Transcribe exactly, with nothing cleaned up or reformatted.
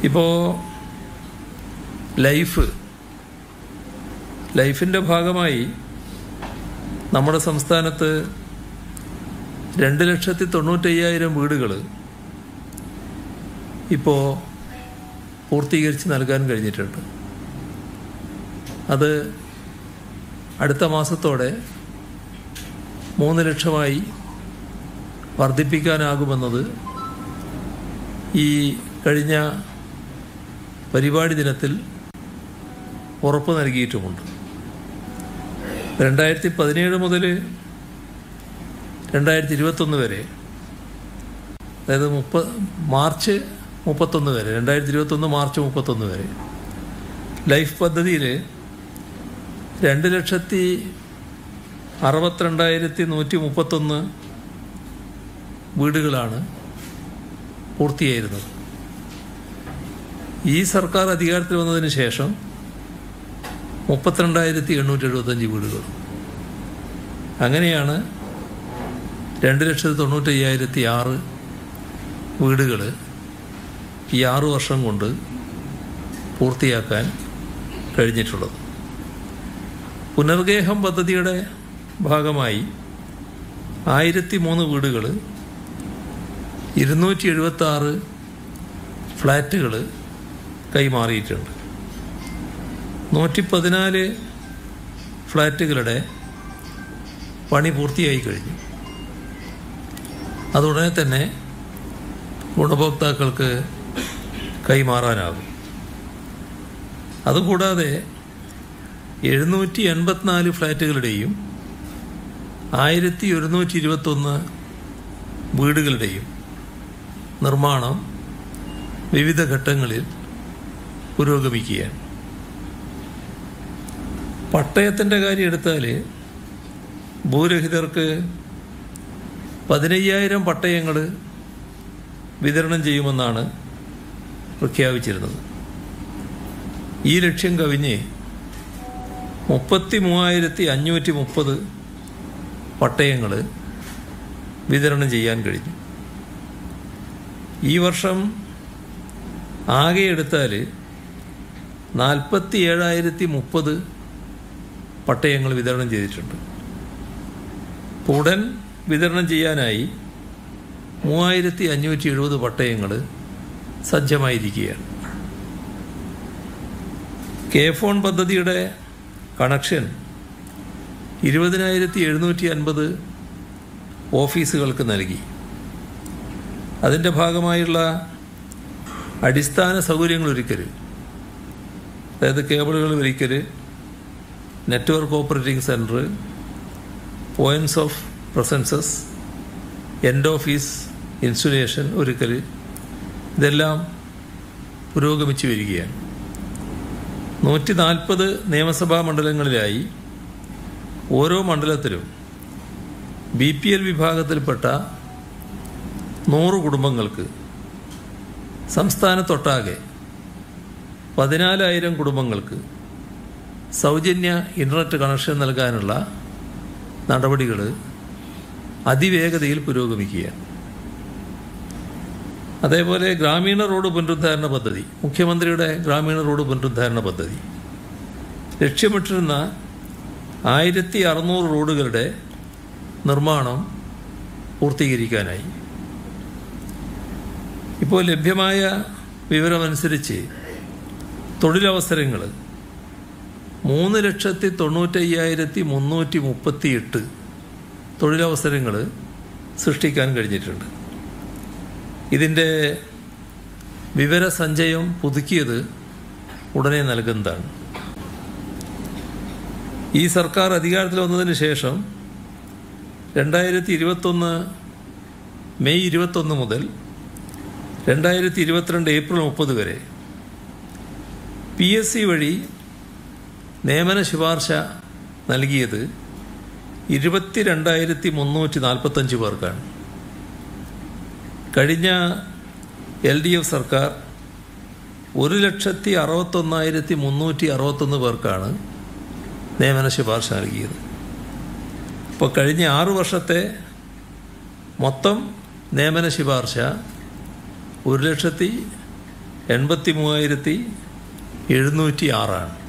ഇപ്പോൾ ലൈഫ് ലൈഫിൻ്റെ ഭാഗമായി നമ്മുടെ സംസ്ഥാനത്ത് രണ്ട് ലക്ഷത്തി തൊണ്ണൂറ്റയ്യായിരം വീടുകൾ ഇപ്പോൾ പൂർത്തീകരിച്ച് നൽകാൻ കഴിഞ്ഞിട്ടുണ്ട്. അത് അടുത്ത മാസത്തോടെ മൂന്ന് ലക്ഷമായി വർദ്ധിപ്പിക്കാനാകുമെന്നത് ഈ കഴിഞ്ഞ പരിപാടി ദിനത്തിൽ ഉറപ്പ് നൽകിയിട്ടുമുണ്ട്. രണ്ടായിരത്തി പതിനേഴ് മുതൽ രണ്ടായിരത്തി ഇരുപത്തൊന്ന് വരെ, അതായത് മുപ്പ മാർച്ച് മുപ്പത്തൊന്ന് വരെ രണ്ടായിരത്തി ഇരുപത്തൊന്ന് മാർച്ച് മുപ്പത്തൊന്ന് വരെ ലൈഫ് പദ്ധതിയിൽ രണ്ട് ലക്ഷത്തി അറുപത്തിരണ്ടായിരത്തി നൂറ്റി മുപ്പത്തൊന്ന് വീടുകളാണ് പൂർത്തിയായിരുന്നത്. ഈ സർക്കാർ അധികാരത്തിൽ വന്നതിന് ശേഷം മുപ്പത്തിരണ്ടായിരത്തി എണ്ണൂറ്റി എഴുപത്തഞ്ച് വീടുകൾ. അങ്ങനെയാണ് രണ്ട് ലക്ഷത്തി തൊണ്ണൂറ്റയ്യായിരത്തി ആറ് വീടുകൾ ഈ ആറു വർഷം കൊണ്ട് പൂർത്തിയാക്കാൻ കഴിഞ്ഞിട്ടുള്ളത്. പുനർഗേഹം പദ്ധതിയുടെ ഭാഗമായി ആയിരത്തി മൂന്ന് വീടുകൾ, ഇരുന്നൂറ്റി എഴുപത്തി ആറ് ഫ്ലാറ്റുകൾ കൈമാറിയിട്ടുണ്ട്. നൂറ്റി പതിനാല് ഫ്ലാറ്റുകളുടെ പണി പൂർത്തിയായി കഴിഞ്ഞു. അതുടനെ തന്നെ ഗുണഭോക്താക്കൾക്ക് കൈമാറാനാകും. അതുകൂടാതെ എഴുന്നൂറ്റി എൺപത്തിനാല് ഫ്ലാറ്റുകളുടെയും ആയിരത്തി ഒരുന്നൂറ്റി ഇരുപത്തൊന്ന് വീടുകളുടെയും നിർമ്മാണം വിവിധ ഘട്ടങ്ങളിൽ പുരോഗമിക്കുകയാണ്. പട്ടയത്തിൻ്റെ കാര്യം എടുത്താൽ ഭൂരഹിതർക്ക് പതിനയ്യായിരം പട്ടയങ്ങൾ വിതരണം ചെയ്യുമെന്നാണ് പ്രഖ്യാപിച്ചിരുന്നത്. ഈ ലക്ഷ്യം കവിഞ്ഞ് മുപ്പത്തി മൂവായിരത്തി അഞ്ഞൂറ്റി മുപ്പത് പട്ടയങ്ങൾ വിതരണം ചെയ്യാൻ കഴിഞ്ഞു. ഈ വർഷം ആകെ എടുത്താൽ നാൽപ്പത്തി ഏഴായിരത്തി മുപ്പത് പട്ടയങ്ങൾ വിതരണം ചെയ്തിട്ടുണ്ട്. ഉടൻ വിതരണം ചെയ്യാനായി മൂവായിരത്തി അഞ്ഞൂറ്റി എഴുപത് പട്ടയങ്ങൾ സജ്ജമായിരിക്കുകയാണ്. കെ ഫോൺ പദ്ധതിയുടെ കണക്ഷൻ ഇരുപതിനായിരത്തി എഴുന്നൂറ്റി അൻപത് ഓഫീസുകൾക്ക് നൽകി. അതിൻ്റെ ഭാഗമായുള്ള അടിസ്ഥാന സൗകര്യങ്ങൾ ഒരുക്കൽ, അതായത് കേബിളുകൾ വലിക്കൽ, network operating centre, points of presences, end office insulation ഒരുക്കൽ, ഇതെല്ലാം പുരോഗമിച്ചു വരികയാണ്. നൂറ്റി നാൽപ്പത് നിയമസഭാ മണ്ഡലങ്ങളിലായി ഓരോ മണ്ഡലത്തിലും ബി പി എൽ വിഭാഗത്തിൽപ്പെട്ട നൂറ് കുടുംബങ്ങൾക്ക് സംസ്ഥാനത്തൊട്ടാകെ പതിനാലായിരം കുടുംബങ്ങൾക്ക് സൗജന്യ ഇൻ്റർനെറ്റ് കണക്ഷൻ നൽകാനുള്ള നടപടികൾ അതിവേഗതയിൽ പുരോഗമിക്കുകയാണ്. അതേപോലെ ഗ്രാമീണ റോഡ് പുനരുദ്ധാരണ പദ്ധതി, മുഖ്യമന്ത്രിയുടെ ഗ്രാമീണ റോഡ് പുനരുദ്ധാരണ പദ്ധതി ലക്ഷ്യമിട്ടിരുന്ന ആയിരത്തി അറുന്നൂറ് റോഡുകളുടെ നിർമ്മാണം പൂർത്തീകരിക്കാനായി. ഇപ്പോൾ ലഭ്യമായ വിവരമനുസരിച്ച് തൊഴിലവസരങ്ങൾ മൂന്ന് ലക്ഷത്തി തൊണ്ണൂറ്റയ്യായിരത്തി മുന്നൂറ്റി മുപ്പത്തി എട്ട് തൊഴിലവസരങ്ങൾ സൃഷ്ടിക്കാൻ കഴിഞ്ഞിട്ടുണ്ട്. ഇതിൻ്റെ വിവരസഞ്ചയം പുതുക്കിയത് ഉടനെ നൽകുന്നതാണ്. ഈ സർക്കാർ അധികാരത്തിൽ വന്നതിന് ശേഷം രണ്ടായിരത്തി ഇരുപത്തൊന്ന് മെയ് ഇരുപത്തൊന്ന് മുതൽ രണ്ടായിരത്തി ഇരുപത്തിരണ്ട് ഏപ്രിൽ മുപ്പത് വരെ പി എസ് സി വഴി നിയമന ശുപാർശ നൽകിയത് ഇരുപത്തി രണ്ടായിരത്തി മുന്നൂറ്റി നാൽപ്പത്തഞ്ച് പേർക്കാണ്. കഴിഞ്ഞ എൽ ഡി എഫ് സർക്കാർ ഒരു ലക്ഷത്തി അറുപത്തൊന്നായിരത്തി മുന്നൂറ്റി അറുപത്തൊന്ന് പേർക്കാണ് നിയമന ശുപാർശ നൽകിയത്. അപ്പോൾ കഴിഞ്ഞ ആറു വർഷത്തെ മൊത്തം നിയമന ശുപാർശ ഒരു ലക്ഷത്തി എൺപത്തി മൂവായിരത്തി എഴുന്നൂറ്റി ആറാണ്.